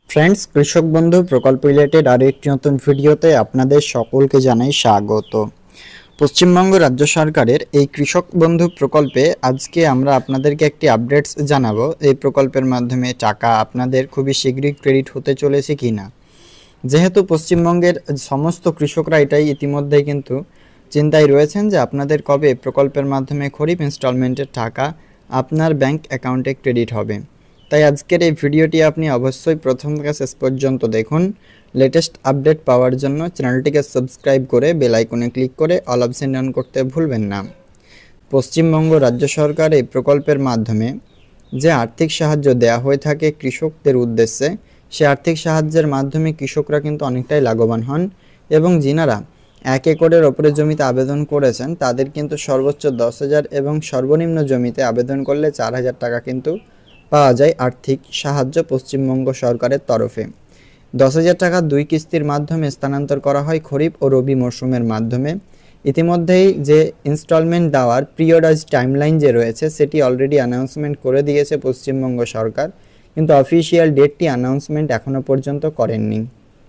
Friends, কৃষক বন্ধু প্রকল্প রিলেটেড আরও একটি নতুন ভিডিওতে আপনাদের সকলকে জানাই স্বাগত। পশ্চিমবঙ্গ রাজ্য সরকারের এই কৃষক বন্ধু প্রকল্পে আজকে আমরা আপনাদেরকে একটি আপডেটস জানাবো। এই প্রকল্পের মাধ্যমে টাকা আপনাদের খুবই শীঘ্রই ক্রেডিট হতে চলেছে কিনা। যেহেতু পশ্চিমবঙ্গের সমস্ত কৃষকরা এটাই ইতিমধ্যেই কিন্তু চিন্তায় রয়েছেন যে আপনাদের কবে প্রকল্পের মাধ্যমে খরিফ ইনস্টলমেন্টের টাকা আপনার ব্যাংক অ্যাকাউন্টে ক্রেডিট হবে। তাই আজকের এই ভিডিওটি আপনি অবশ্যই প্রথম থেকে শেষ পর্যন্ত দেখুন। লেটেস্ট আপডেট পাওয়ার জন্য চ্যানেলটিকে সাবস্ক্রাইব করে বেল আইকনে ক্লিক করে অল অপশন অন করতে ভুলবেন না। পশ্চিমবঙ্গ রাজ্য সরকার এই প্রকল্পের মাধ্যমে যে আর্থিক সাহায্য দেওয়া হয়ে থাকে কৃষকদের উদ্দেশ্যে, সে আর্থিক সাহায্যের মাধ্যমে কৃষকরা কিন্তু অনেকটাই লাভবান হন এবং যিনারা 1 একরের ওপরে জমিতে আবেদন করেছেন তাদের কিন্তু সর্বোচ্চ 10,000 এবং সর্বনিম্ন জমিতে আবেদন করলে 4,000 টাকা কিন্তু পাওয়া যায় আর্থিক সাহায্য পশ্চিমবঙ্গ সরকারের তরফে। 10,000 টাকা 2 কিস্তির মাধ্যমে স্থানান্তর করা হয় খরিফ ও রবি মরশুমের মাধ্যমে। ইতিমধ্যেই যে ইনস্টলমেন্ট দেওয়ার পিরিয়ডাইজ টাইমলাইন যে রয়েছে সেটি অলরেডি অ্যানাউন্সমেন্ট করে দিয়েছে পশ্চিমবঙ্গ সরকার, কিন্তু অফিসিয়াল ডেটটি অ্যানাউন্সমেন্ট এখনও পর্যন্ত করেননি।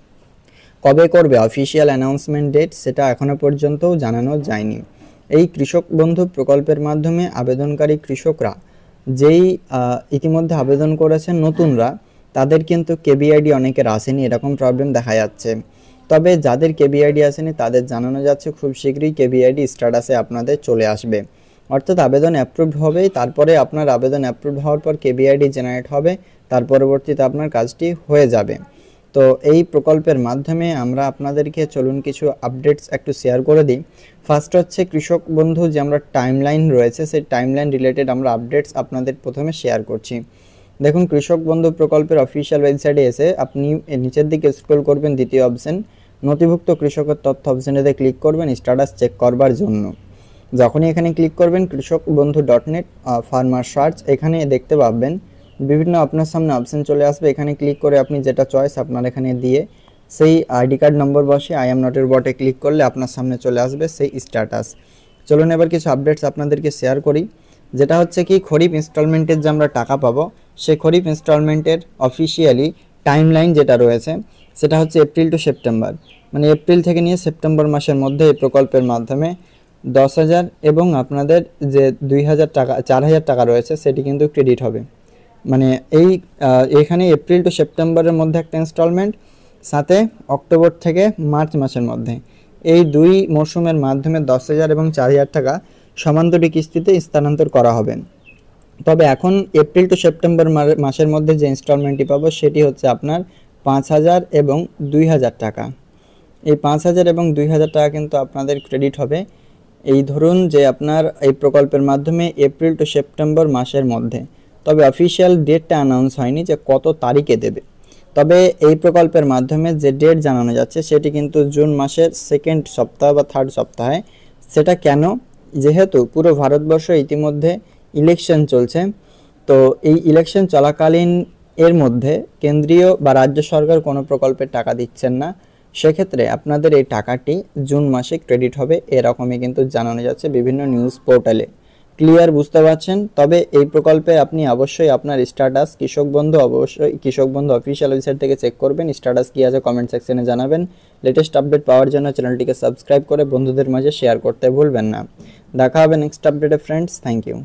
কবে করবে অফিসিয়াল অ্যানাউন্সমেন্ট ডেট সেটা এখনও পর্যন্তও জানানো যায়নি। এই কৃষক বন্ধু প্রকল্পের মাধ্যমে আবেদনকারী কৃষকরা যেই ইতিমধ্যে আবেদন করেছেন নতুনরা, তাদের কিন্তু কেবিআইডি অনেকের আসেনি, এরকম প্রবলেম দেখা যাচ্ছে। তবে যাদের কেবিআইডি আসেনি তাদের জানানো যাচ্ছে খুব শীঘ্রই কেবিআইডি স্ট্যাটাসে আপনাদের চলে আসবে। অর্থাৎ আবেদন অ্যাপ্রুভড হবেই, তারপরে আপনার আবেদন অ্যাপ্রুভড হওয়ার পর কেবিআইডি জেনারেট হবে, তার পরবর্তীতে আপনার কাজটি হয়ে যাবে। তো এই প্রকল্পের মাধ্যমে আমরা আপনাদেরকে চলুন কিছু আপডেটস একটু শেয়ার করে দিই। ফার্স্ট হচ্ছে কৃষক বন্ধু যে আমরা টাইমলাইন রয়েছে সেই টাইমলাইন রিলেটেড আমরা আপডেটস আপনাদের প্রথমে শেয়ার করছি। দেখুন, কৃষক বন্ধু প্রকল্পের অফিসিয়াল ওয়েবসাইটে এসে আপনি নিচের দিকে স্ক্রল করবেন, দ্বিতীয় অপশন নথিভুক্ত কৃষকের তথ্য অপশনেতে ক্লিক করবেন স্ট্যাটাস চেক করবার জন্য। যখনই এখানে ক্লিক করবেন কৃষক বন্ধু .net ফার্মার সার্চ, এখানে দেখতে পাবেন বিভিন্ন আপনার সামনে অপশন চলে আসবে। এখানে ক্লিক করে আপনি যেটা চয়েস আপনার এখানে দিয়ে সেই আইডি কার্ড নম্বর বসে আই এম নটের বটে ক্লিক করলে আপনার সামনে চলে আসবে সেই স্ট্যাটাস। চলুন এবার কিছু আপডেটস আপনাদেরকে শেয়ার করি, যেটা হচ্ছে কি খরিফ ইনস্টলমেন্টের যে আমরা টাকা পাবো সেই খরিফ ইনস্টলমেন্টের অফিসিয়ালি টাইমলাইন যেটা রয়েছে সেটা হচ্ছে এপ্রিল টু সেপ্টেম্বর, মানে এপ্রিল থেকে নিয়ে সেপ্টেম্বর মাসের মধ্যে এই প্রকল্পের মাধ্যমে 10,000 এবং আপনাদের যে 2,000 টাকা 4,000 টাকা রয়েছে সেটি কিন্তু ক্রেডিট হবে। মানে এখানে এপ্রিল টু সেপ্টেম্বরের মধ্যে একটা ইনস্টলমেন্ট, সাথে অক্টোবর থেকে মার্চ মাসের মধ্যে, এই 2 মরশুমের মাধ্যমে 10,000 এবং 4,000 টাকা সমান দুটি কিস্তিতে স্থানান্তর করা হবে। তবে এখন এপ্রিল টু সেপ্টেম্বর মাসের মধ্যে যে ইনস্টলমেন্টটি পাবো সেটি হচ্ছে আপনার 5,000 এবং 2,000 টাকা। এই 5,000 এবং 2,000 টাকা কিন্তু আপনাদের ক্রেডিট হবে। এই ধরুন যে আপনার এই প্রকল্পের মাধ্যমে এপ্রিল টু সেপ্টেম্বর মাসের মধ্যে। তবে অফিসিয়াল ডেটটা অ্যানাউন্স হয়নি যে কত তারিখে দেবে। তবে এই প্রকল্পের মাধ্যমে যে ডেট জানানো যাচ্ছে সেটি কিন্তু জুন মাসের 2nd সপ্তাহ বা 3rd সপ্তাহে। সেটা কেন? যেহেতু পুরো ভারতবর্ষ ইতিমধ্যে ইলেকশন চলছে, তো এই ইলেকশন চলাকালীন এর মধ্যে কেন্দ্রীয় বা রাজ্য সরকার কোনো প্রকল্পের টাকা দিচ্ছেন না, সেক্ষেত্রে আপনাদের এই টাকাটি জুন মাসে ক্রেডিট হবে, এরকমই কিন্তু জানানো যাচ্ছে বিভিন্ন নিউজ পোর্টালে। ক্লিয়ার বুঝতে পারছেন? তবে এই প্রকল্পে আপনি অবশ্যই আপনার স্ট্যাটাস অবশ্যই কৃষক বন্ধু অফিসিয়াল ওয়েবসাইট থেকে চেক করবেন। স্ট্যাটাস কী আছে কমেন্ট সেকশনে জানাবেন। লেটেস্ট আপডেট পাওয়ার জন্য চ্যানেলটিকে সাবস্ক্রাইব করে বন্ধুদের মাঝে শেয়ার করতে ভুলবেন না। দেখা হবে নেক্সট আপডেটে ফ্রেন্ডস। Thank you.